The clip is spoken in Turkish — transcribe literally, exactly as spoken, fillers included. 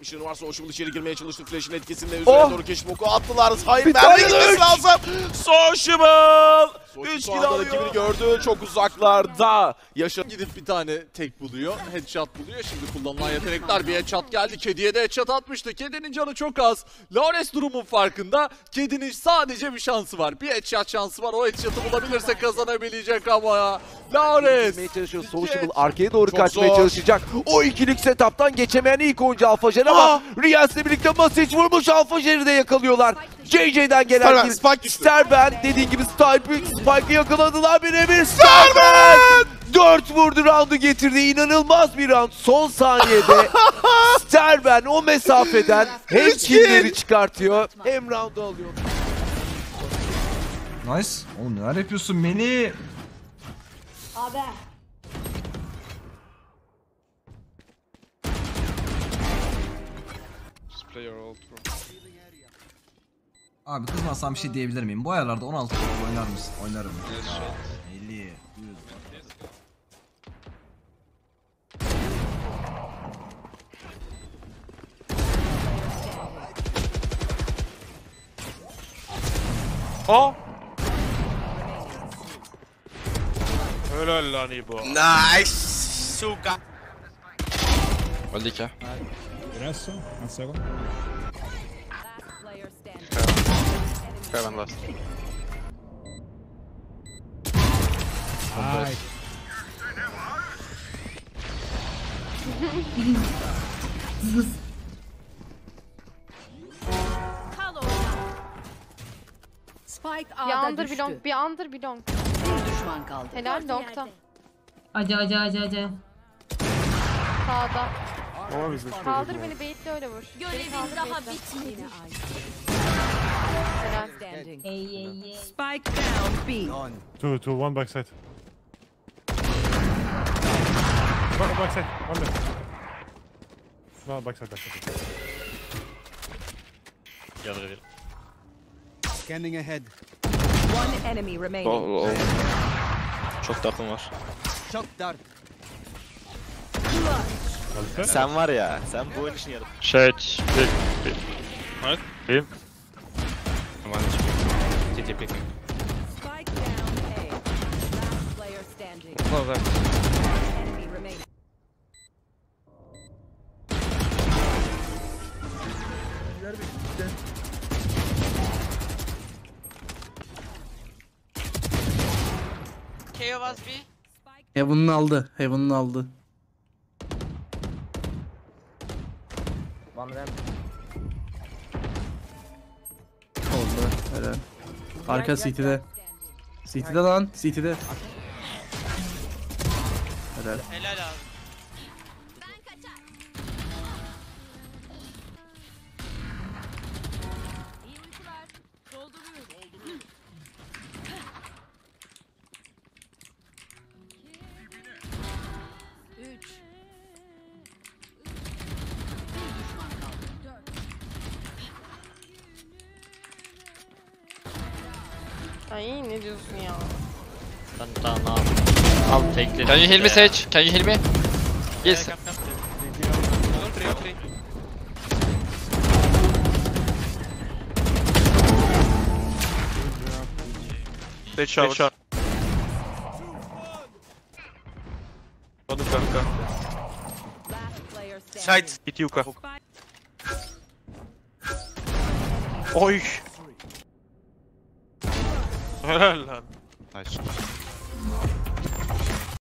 yetmişleri var. Sociable içeri girmeye çalıştı. Flash'ın etkisinde üzerine Oh! doğru keşif oku attılar. Hayır, Bir mermi tane gitmesi üç! lazım. Sociable! üç kill kill alıyor. rakibini gördü. Çok uzaklarda. Yaşa gidip bir tane tek buluyor. Headshot buluyor. Şimdi kullanılan yetenekler. Bir headshot geldi. Kediye de headshot atmıştı. Kedinin canı çok az. Laures durumun farkında. Kedinin sadece bir şansı var. Bir headshot şansı var. O headshot'ı bulabilirse kazanabilecek ama ya. Laures! Geçmeye çalışıyor. Sociable arkaya doğru Çok kaçmaya zor. çalışacak. O ikilik setup'tan geçemeyen ilk oyuncu Alfajer ama Aa! Riyaz'la birlikte Masic vurmuş, Alfajer'i de yakalıyorlar. J J'den gelen Starben, kill. Spike düştü. Starben dediğin gibi Spike, Spike'ı yakaladılar birebir. Starben! dört vurdu, roundu getirdi. İnanılmaz bir round. Son saniyede Starben o mesafeden hem Üç kill. killleri çıkartıyor hem roundu alıyor. Nice. Oğlum neler yapıyorsun Meli? Abi. Abi kızmazsam bir şey diyebilir miyim? Bu ayarlarda on altı oynar mısın? Oynarım. elli. yüz. Ha? Helal lan İbo. Nice. Suka. Öldü iki. Adesso, un secondo. Heaven last. Ai, Spike Bir A'da under düştü. belong, bir under belong. Bir düşman kaldı. Helal long'ta. Acı acı acı acı. Sağda. Kaldır beni, baitle öyle vur. Görevin daha bitmedi. Helal. Ey ey ey. Spike down B. Two, two, one backside. Back, backside, one left. No, backside, backside. scanning ahead. One enemy remaining. Oh, oh. Çok takım var. Shock dart. Sen var ya, sen bu oyun için yarın. Shade, big, big. Right? Beam. City pick. Spike down A. Last player standing. Enemy remaining. K O was B. Heaven'ın aldı. Heaven'ın aldı. Oldu. Helal. Arka City'de. City'de lan. City'de. Helal. Helal abi. Üç. Ay ne diyorsun ya? Tamam, tamam. Al tekli. Can you heal me Sage? Can you heal me? Yes. Stage shower. Hadi kanka. Last player standing. Side. Git yuka. Oy. Helal lan. Nice.